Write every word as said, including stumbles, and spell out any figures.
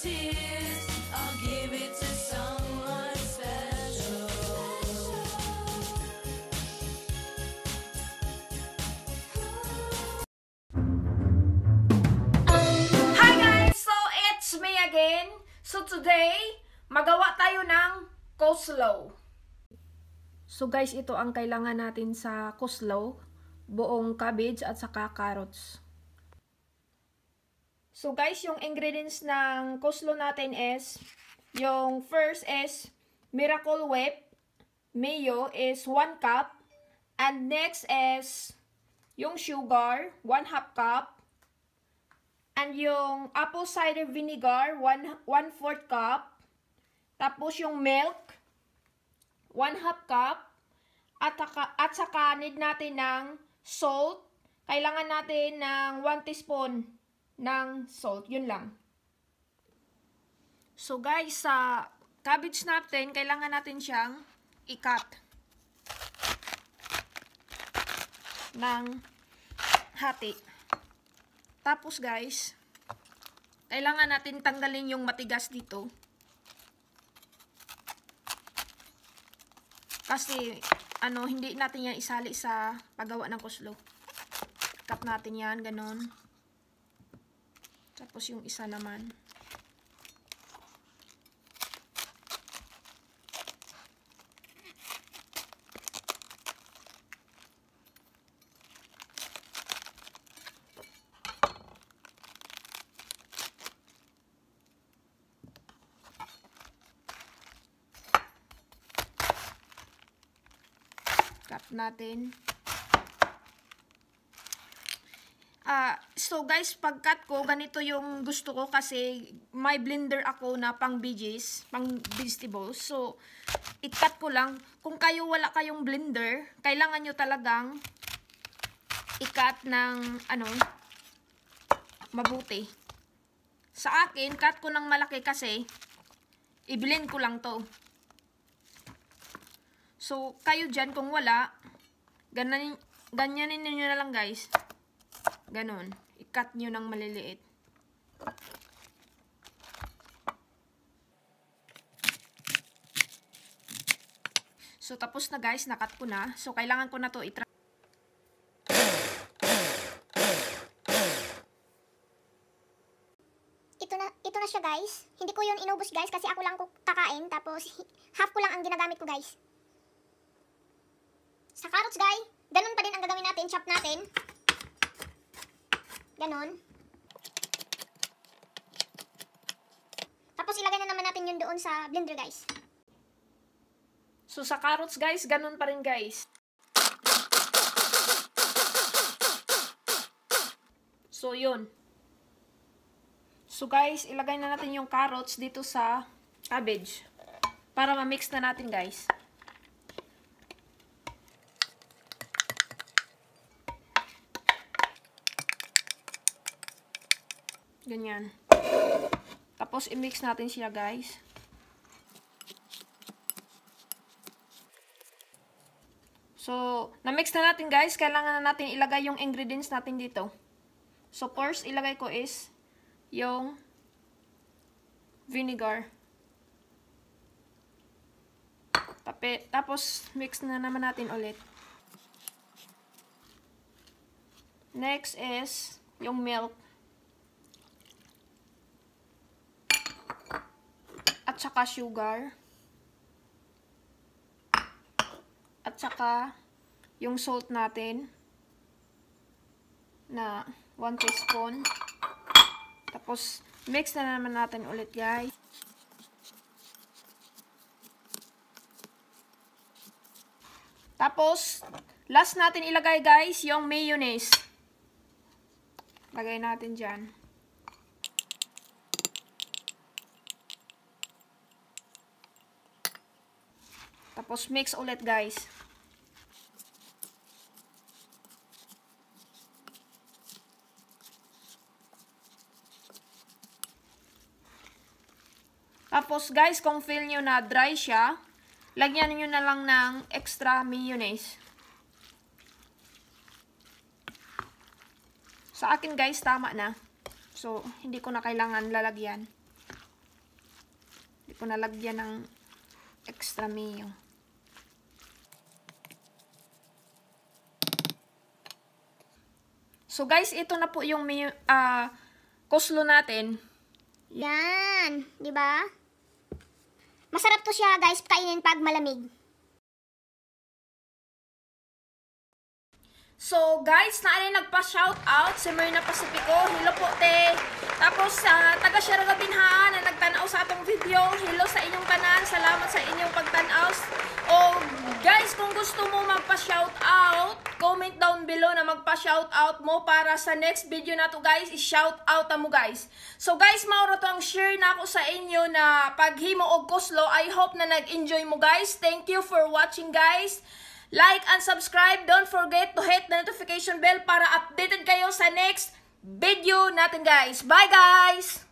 tears, I'll give it to someone special. Hi guys! So, it's me again. So, today, magawa tayo ng coleslaw. So guys, ito ang kailangan natin sa coleslaw. Buong cabbage at saka carrots. So guys, yung ingredients ng coleslaw natin is, yung first is Miracle Whip. Mayo is one cup. And next is yung sugar, one half cup. And yung apple cider vinegar, one fourth cup. Tapos yung milk, one half cup. At saka, at saka need natin ng salt. Kailangan natin ng one teaspoon ng salt. Yun lang. So guys, sa cabbage natin, kailangan natin siyang i-cut ng hati. Tapos guys, kailangan natin tanggalin yung matigas dito. Kasi, ano, hindi natin yan isali sa paggawa ng coleslaw. Cut natin yan, ganon. Tapos yung isa naman. Cut natin. Ah, uh, so guys, pag cut ko, ganito yung gusto ko kasi may blender ako na pang veggies, pang vegetables. So, i-cut ko lang. Kung kayo wala kayong blender, kailangan nyo talagang i-cut ng, ano, mabuti. Sa akin, cut ko ng malaki kasi i-blend ko lang to. So, kayo dyan, kung wala, ganyan, ganyanin nyo na lang guys. Ganon. I-cut nyo ng maliliit. So, tapos na guys. Nakat ko na. So, kailangan ko na to i-try. Ito na, ito na siya guys. Hindi ko yun inubos guys kasi ako lang kakain. Tapos, half ko lang ang ginagamit ko guys. Sa carrots guys, ganun pa din ang gagawin natin. Chop natin. Ganon. Tapos ilagay na naman natin yun doon sa blender guys. So sa carrots guys, ganun pa rin guys. So yun. So guys, ilagay na natin yung carrots dito sa cabbage. Para ma-mix na natin guys. Ganyan. Tapos, i-mix natin siya, guys. So, na-mix na natin, guys. Kailangan na natin ilagay yung ingredients natin dito. So, first, ilagay ko is yung vinegar. Tape, tapos, mix na naman natin ulit. Next is yung milk. At saka sugar. At saka yung salt natin na one teaspoon. Tapos mix na naman natin ulit guys. Tapos last natin ilagay guys yung mayonnaise. Lagay natin dyan. Tapos mix ulit guys. Tapos guys, kung feel nyo na dry siya, lagyan nyo na lang ng extra mayonnaise. Sa akin guys, tama na. So, hindi ko na kailangan lalagyan. Hindi ko nalagyan ng extra mayo. So guys, ito na po yung mayo, uh, coleslaw natin. Yan, di ba? Masarap to siya, guys, kainin pag malamig. So guys, naanay nagpa-shoutout si Myrna Pacifico. Hello po te. Tapos sa uh, taga Sierra Binhaan na nagtanaw sa atong video. Hello sa inyong tanan. Salamat sa inyong pagtanaw. O guys, kung gusto mo magpa-shoutout, comment down below na magpa-shoutout mo para sa next video na to guys, i-shoutout mo guys. So guys, mauro to ang share na ako sa inyo na paghimo og coleslaw. I hope na nag-enjoy mo guys. Thank you for watching guys. Like and subscribe. Don't forget to hit the notification bell para updated kayo sa next video natin guys. Bye guys!